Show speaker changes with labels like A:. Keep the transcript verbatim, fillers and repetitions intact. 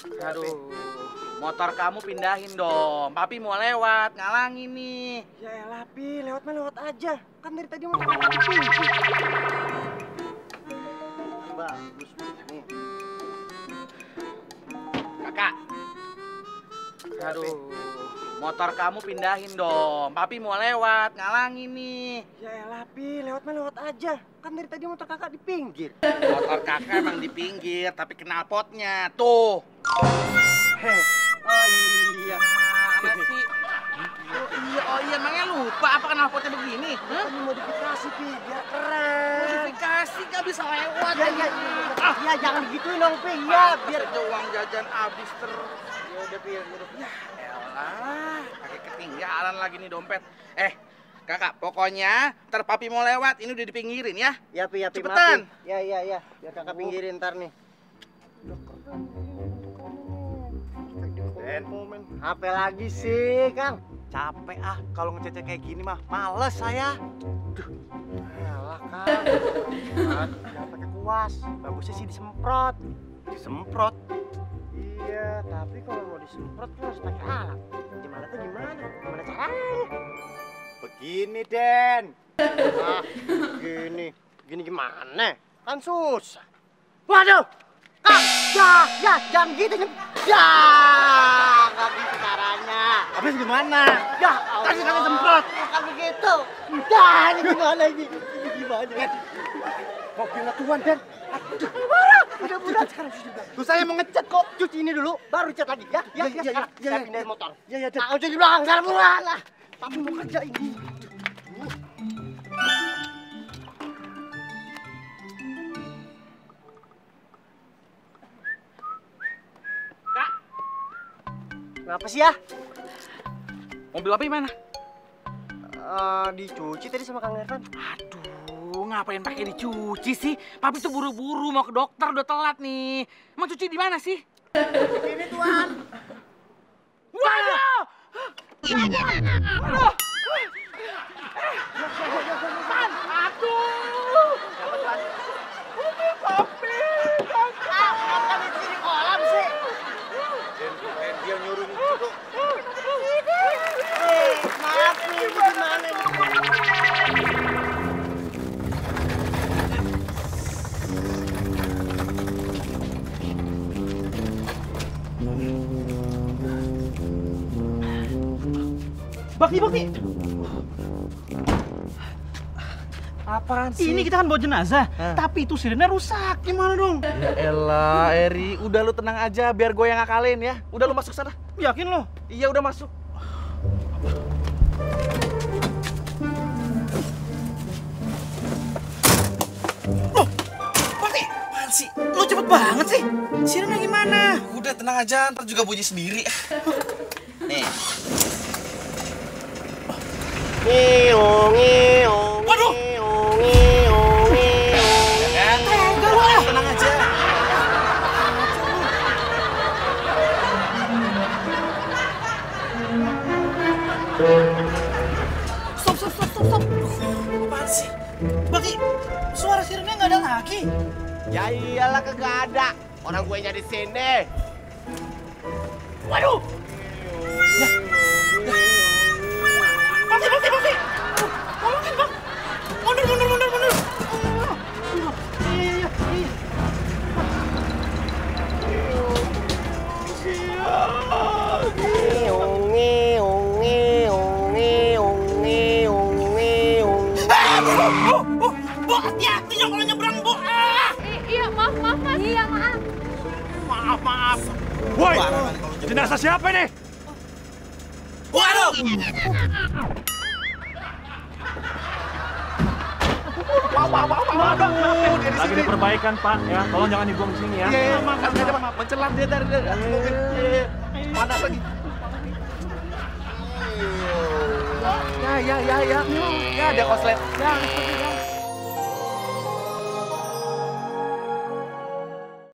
A: Aduh, motor kamu pindahin dong. Papi mau lewat, ngalangin nih.
B: Ya elah, Pi, lewat mah lewat aja. Kan dari tadi motor kakak di pinggir. Bagus, nih.
A: Kakak. Aduh, motor kamu pindahin dong. Papi mau lewat, ngalangin nih.
B: Ya elah, Pi, lewat mah lewat aja. Kan dari tadi motor kakak di pinggir.
A: Motor kakak emang di pinggir, tapi knalpotnya tuh.
B: Heh, oh iya.
A: Mana sih? Oh iya, oh iya, emangnya lupa apa knalpotnya begini?
B: Hah? Ini modifikasi, Pi, biar keren.
A: Modifikasi gak bisa lewat.
B: Ya, ya, ah, ya, jangan digituin dong, Pi. Ya, biar
A: aja uang jajan habis terus.
B: Ya udah, Pi, ya udah.
A: Ya elah, pakai ketinggalan lagi nih dompet. Eh, kakak, pokoknya ntar papi mau lewat, ini udah dipinggirin ya.
B: Ya, Pi, ya, Pi,
A: cepetan.
B: maafin. Ya, ya, ya, biar kakak pinggirin ntar nih. Den, apa lagi sih, Kang?
C: Capek ah, kalau ngececek kayak gini mah males saya.
B: Duh, elah, Kang. Jangan pakai kuas, bagusnya sih disemprot.
C: Disemprot.
B: Iya, tapi kalau mau disemprot kan harus pakai alat. Gimana tuh gimana? Gimana caranya?
C: Begini, Den.
B: Ah, gini. Gini gimana? Kan susah. Waduh! Kang! Ya! Ya! Jangan gitu! Ya! Nggak bisa caranya.
C: Habis gimana?
B: Ya!
C: Kasih kali semprot.
B: Bukan begitu. Ya! Ini gimana ini? Ini gimana? Mobilnya tuan, Den. Aduh, marah. Udah, udah. Sekarang cuci belakang.
C: Tuh saya mau ngecat kok.
B: Cuci ini dulu, baru cat lagi. Ya, ya,
C: Ya,
B: ya.
C: ya,
B: Sekarang
C: ya,
B: saya
C: ya.
B: pindahin motor.
C: Ya, ya, Den.
B: Nah, cuci belakang. Sekarang buruan lah. Tapi mau kerja ini.
A: Kak,
B: Kenapa sih ya?
A: mobil papi mana?
B: Eh, dicuci tadi sama Kang Ervan.
A: Aduh, ngapain pakai dicuci sih? Papi tuh buru-buru mau ke dokter, udah telat nih. Mau cuci di mana sih?
B: Ini tuan.
A: Waduh! Waduh! Man, aduh! Mobil papi!
B: Ah, kenapa di sini kolam sih?
C: Den, Den, dia nyuruh nyuci kok.
B: Eh, maaf nih, ini gimana nih?
D: Bakti, Bakti.
C: Apaan sih?
D: Ini kita kan bawa jenazah, tapi itu sirene rusak. Gimana dong?
C: Ya elah, Eri, udah lu tenang aja biar gue yang ngakalin ya. Udah lu masuk sana.
D: Yakin lo?
C: Iya, udah masuk.
D: Loh, Bakti, apaan sih? Lo cepet banget sih. Sirene gimana?
C: Udah tenang aja, ntar juga bunyi sendiri. Nih.
B: Ngeong, ngeong,
D: Waduh.
B: ngeong, ngeong, ngeong.
C: Kan?
D: Tega lo ah.
C: Tenang aja.
D: Stop, stop, stop, stop, stop. Aduh, apaan sih? Bakti, suara sirene nggak ada lagi.
B: Ya iyalah kagak ada. Orang gue di sini.
D: Waduh. Ya. Bakti, Bakti, Bakti. Aduh, tolongin, Bang. Mundur, mundur, mundur, mundur. Iya, iya, iya.
B: Ngeong, ngeong, ngeong, ngeong, ngeong, ngeong.
D: Oh, oh, Bu, hati-hati jangan kalau nyebrang, Bu. Ah.
E: Iya, maaf, maaf, Mas. Iya, maaf.
D: Maaf, maaf.
F: Woi, jenazah siapa ini?
D: Waduh.
F: Lagi di perbaikan, Pak. Ya, tolong jangan dibuang di sini ya.
C: Iya, iya, maaf, aja, Pak. Mencelat dia dari dari atas mobil. Iya, iya. Panas lagi. Ya, ya, ya, ya. Ya, ada koslet. Ya,